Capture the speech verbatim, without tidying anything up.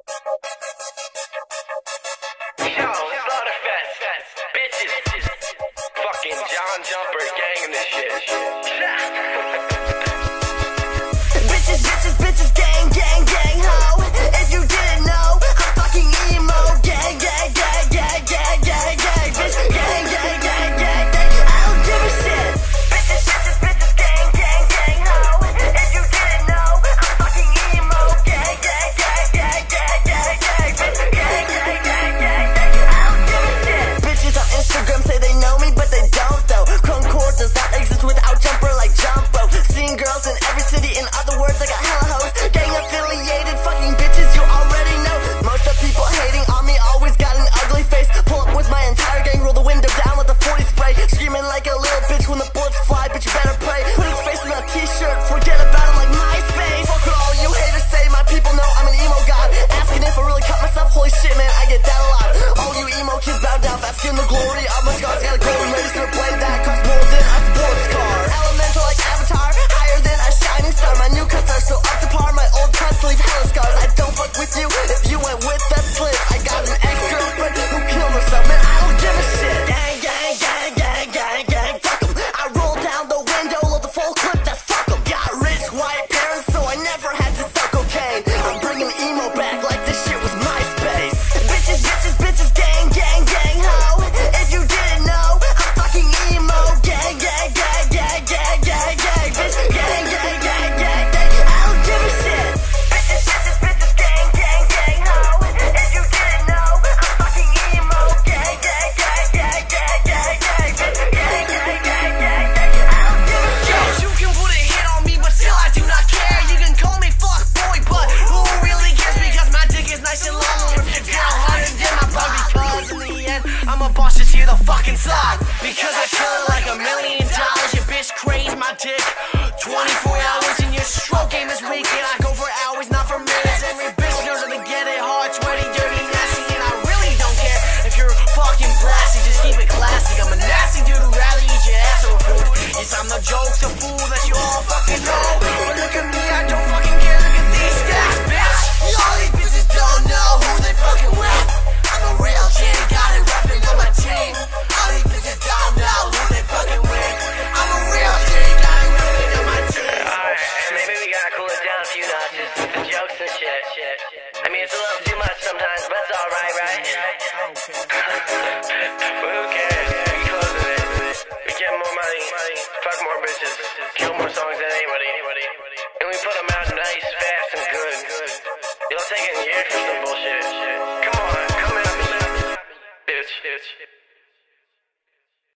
Yo, Slaughterfest, bitches, fucking John Jumper gang and this shit. Bitches, bitches, bitches, gang, gang, gang, ho. If you didn't know, I'm fucking emo. Gang, gang, gang, gang, gang, gang, gang, bitch. Gang, gang, gang, gang, gang. I don't give a shit. Bitches, bitches, bitches, gang, gang, gang, ho. If you didn't know, I'm fucking emo. Gang, gang, gang, gang, gang, gang, gang, bitch. Gang, gang, gang, gang, gang. I don't give a shit. Bitches on Instagram say they know me, but they don't though. Concord does not exist without Jumper like Jumbo. Seeing girls in every city, in other words, I got hella hoes. Gang affiliated fucking bitches, you already know. Most of people hating on me always got an ugly face. Pull up with my entire gang, roll the window down with a forty spray. Screaming like a little bitch when the bullets fly, but you better pray. Put his face on a t-shirt, forget about him like MySpace. Fuck what all you haters say, my people know I'm an emo god. Asking if I really cut myself, holy shit man, I get that a lot. All you emo kids bow down, basking in the glory of my scars. Got a golden razor blade that costs more than a sports car. Elemental like Avatar, higher than a shining star. My new cuts are so up to par, my old cuts leave hella scars. I don't fuck with you if you went with the slip. I got an ex-girlfriend who killed herself, man, I don't give a shit. Gang, gang, gang, gang, gang, gang, fuck 'em. I roll down the window, load the full clip, that's fuck 'em. Got rich white parents, so I never had to sell cocaine. I'm bringing emo back like this shit was MySpace. Bitches, bitches, bitches, gang, gang, gang, ho. If you didn't know, I'm fucking emo. Gang, gang, gang, gang, gang, gang, gang, bitch. Gang, gang, gang, gang, gang. I don't give a shit. Bitches, bitches, bitches, gang, gang, gang, ho. If you didn't know, I'm fucking emo. Gang, gang, gang, gang, gang, gang, gang, bitch. Gang, gang, gang, gang, gang. I don't give a shit. Yo, you can put a hit on me, but still I do not care. You can call me fuck boy, but who really cares? Because my dick is nice and long. If you're down hard and my plug, because in the end, I'm a boss just hear the fucking song. Because I kill it like a million dollars. Your bitch craze my dick. twenty-four hours in your stroke game is weak, and I go for hours, not for minutes. Every bitch knows how to get it hard, sweaty, dirty, nasty, and I really don't care if you're fucking blasty. Just keep it classy. I'm a nasty dude who'd rather eat your ass over food. Yes, I'm the jokes, the fool that you all fucking know. But look at me, I don't fucking care. Look at these stats, bitch. All these bitches don't know who they fucking with. I'm a real G, got it rapping on my team. All these bitches don't know who they fucking with. I'm a real G, got it rapping on my team. Alright, maybe we gotta cool it down a few notches with the jokes and shit. I mean, it's a little too much sometimes, but it's alright, right? But who cares? We closing it. We get more money, fuck more bitches, kill more songs than anybody. And we put them out nice, fast, and good. It'll take a year for some bullshit.